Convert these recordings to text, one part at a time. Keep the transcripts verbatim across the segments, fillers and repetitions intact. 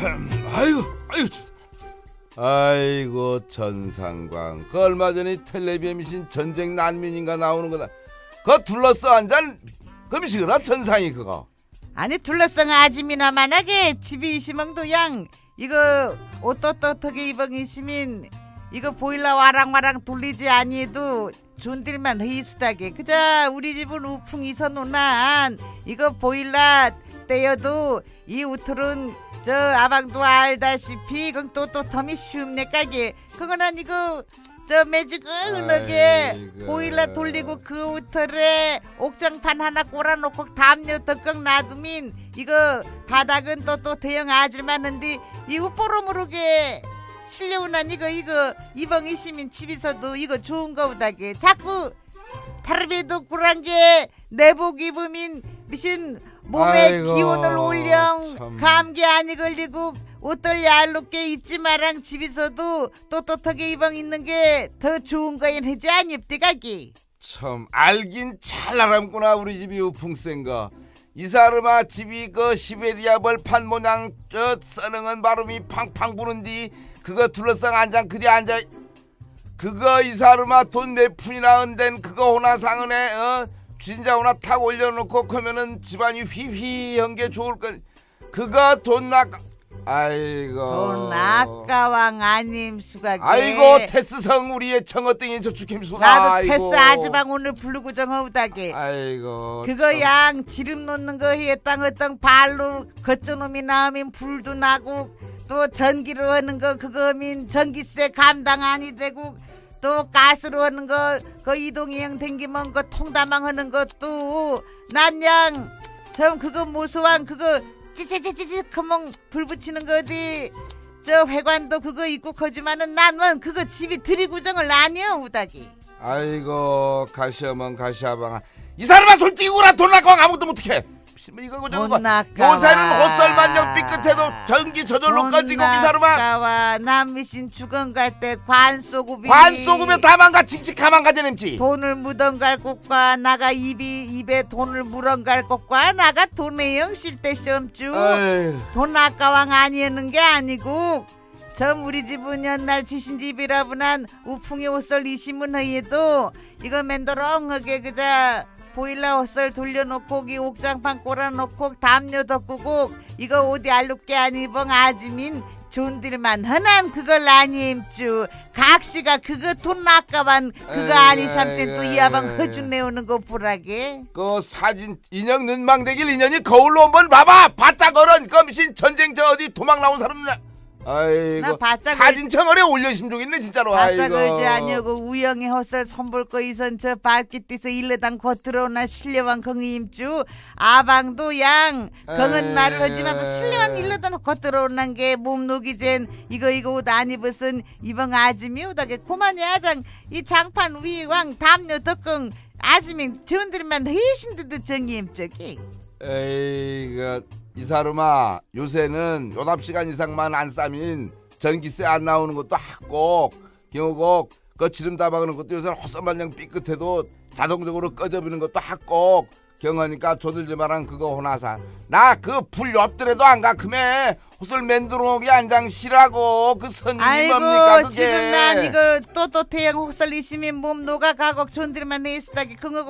아이고 아이고 아이고 전상광 그 얼마 전에 텔레비에 미신 전쟁 난민인가 나오는 거다. 그거 둘러싸 앉은 그 미시거라 전상이 그거. 아니 둘러싸 아짐이나 만하게 집이 이시멍도 양 이거 옷도또떻게 입엉이시민 이거 보일러 와랑와랑 돌리지 아니해도 존들만 허이수다게 그자 우리 집은 우풍이서 논란 이거 보일러 떼어도 이 우틀은 저 아방도 알다시피 그건 또또 텀이 쉬움네 까게 그거는 이거 저 매직을 흔하게 보일러 돌리고 그 우틀에 옥장판 하나 꼬라놓고 담요 덕걱 놔두면 이거 바닥은 또 또 대형 아질만한데 이 우뽀로 모르게 실려오난 이거 이거 이벙이 시민 집에서도 이거 좋은 거보다게 자꾸 타르비도 굴한 게 내복 입으면 미신 몸에 아이고, 기온을 올령 참. 감기 안이 걸리고 옷들 얄롭게 입지 마랑 집에서도 떳떳하게 입엉 있는 게 더 좋은 거인 하지 아닙디가기. 참 알긴 잘 알았구나 우리 집이 우풍센 거. 이 사람아 집이 그 시베리아 벌판 모양 저 써능은 바람이 팡팡 부는디 그거 둘러싸 앉아 그리 앉아 그거 이 사람아 돈 네 푼이나 은된 그거 호나 상은에 어 진짜 호나 탁 올려놓고 그러면은 집안이 휘휘한 게 좋을 거 그거 돈 나가 아이고 돈 아까왕 아님 수가게. 아이고 테스성 우리의 청어땡이 저 죽임수가 나도 아이고. 테스 아지방 오늘 부르고 정하우다게. 아이고 그거 참. 양 지름 놓는 거 했당 어떤 발로 겉저놈이 나오면 불도 나고 또 전기로 하는 거 그거 하면 전기세 감당 아니 되고 또 가스로 하는 거 그 이동이형 댕기면 그 통다망 하는 것도 난 양 전 그거 모소한 그거 찌찌찌찌찌 커멍 불 붙이는 거 어디 저 회관도 그거 입고 거지만은 난원 그거 집이 들이구정을 아니여 우다기. 아이고 가시어먼 가시아방아 이 사람아 솔직히 우라 돈 나가면 아무것도 못해. 이거 그저 돈 나가와 요새는 옷설만정 삐끗해도 전기 저절로 꺼지고 이 사람아 나가와 남미신 주건 갈 때 관소구비 관소금에 다망가 칙칙 가망가지 냄지 돈을 묻은 갈 곳과 나가 입이 입에 돈을 물은 갈 곳과 나가 돈의 영실 때 시험주 돈 아까왕 아니었는 게 아니고 전 우리 집은 옛날 지신 집이라분한 우풍이 옷설 이시문 허이에도 이거 맨더렁하게 그자 보일러 옷을 돌려놓고 이 옥장판 꼬라놓고 담요 덮고 이거 어디 알룩게 아니벙 아지민 존들만 흔한 그걸 아니임쭈 각시가 그거 돈 아까만 그거 아니 삼천 또 이하방 허준 내오는 거 보라게. 그 사진 인형 눈망대길 인연이 거울로 한번 봐봐 바짝 어른 껌신 전쟁 저 어디 도망 나온 사람이냐. 아이고 사진 청어에 올려심 중이네 진짜로. 바짝 걸지 아니고 우영의 헛설 손볼 거 이선 저 발기띠서 일러당 겉들어오나 실려왕 긍임주 아방도 양 긍은 말을 하지만 실려왕 일러당 겉들어오는 게 몸녹이젠 이거 이거 옷 안 입었은 이번 아지미 오다게 고만이 아장 이 장판 위왕 담요 덕긍 아지미 전들만 해신데도 정임적이. 에이가 이 사람아 요새는 요답시간 이상만 안 싸면 전기세 안 나오는 것도 학곡 경호곡 그 지름 다박는 것도 요새는 헛선반장 삐끗해도 자동적으로 꺼져버리는 것도 학곡 경하니까 조들지마랑 그거 호나사 나 그 불 옆들에도 안 가 크매 헛설 맨드롱이 안장 싫라고 그 선이 뭡니까 그게. 지금 난 이거 또또 태양 헛설 있으면 몸 녹아 가곡 존들만 해있다기 긍하고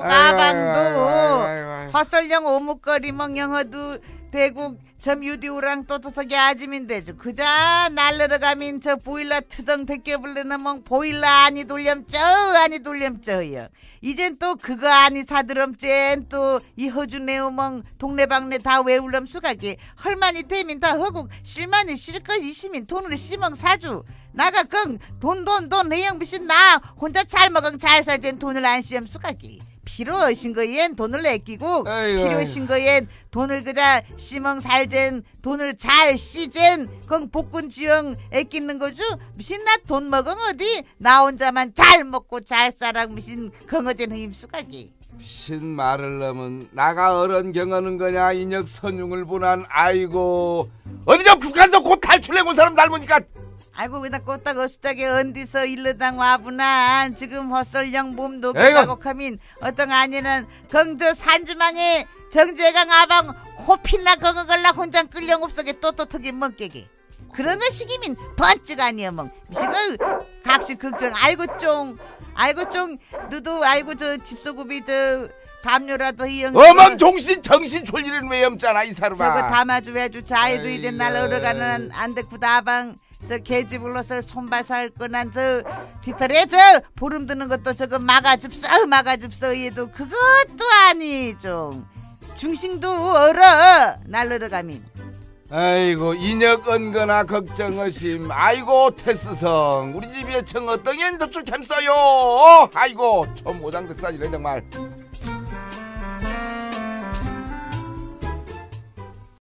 가방도 헛설령 오목거리 멍영어도 대국 점 유디우랑 또또하게 아지민 되죠. 그자 날르러 가면 저 보일러 트덩 대껴불르는 멍 보일러 아니 돌렴쩌 아니 돌렴쩌요. 이젠 또 그거 아니 사드럼젠 또 이 허주네오멍 동네방네 다 외울렴 수가게 헐만이 되면 다 허국 실만이 실컷 이시민 돈을 씨멍 사주 나가 긍 돈 돈 돈 해영비신 나 혼자 잘 먹은 잘 살젠 돈을 안 씨엄 수가게 필요하신 거엔 돈을 내끼고 필요하신 거엔 돈을 그자 씨멍 살젠 돈을 잘 씨젠 그건 복근 지형 애끼는 거죠. 미신 나 돈 먹은 어디 나 혼자만 잘 먹고 잘 살아 미신 긍어젠 힘수가기. 신 말을 넘은 나가 어른 경하는 거냐 인역 선용을 보난 아이고 어디 저 북한서 곧 탈출해온 사람 닮으니까. 아이고 왜나 꼬딱 어수다게 언디서 일러당 와부난 지금 헛설령 몸 녹이라고 하면 어떤 아니는 긍저 산지망에 정재강 아방 코피나 거거걸라 혼자 끌령 없어게 또또터게 먹게게. 그런 거 시기면 번쩍 아니여 뭐 미식을 각시 걱정 아이고 쫑 아이고 쫑 너도 아이고 저 집소급이 저 담요라도 이영 어멈 종신 정신 졸리는 왜 없잖아 이 사람아. 저거 담아주 해주 자애도 이제 날 아이고. 얼어가는 안덕부다방 저 개집 불러서 손봐서 할 거난 저 뒤털에 저 보름 드는 것도 저거 막아줍서 막아줍서 얘도 그것도 아니 좀 중심도 얼어 날 얼어가면 아이고 인역 언거나 걱정하심. 아이고 테스성 우리 집에 청 어떤 년 저축 햄써요. 아이고 저 모장들 싸지네 정말.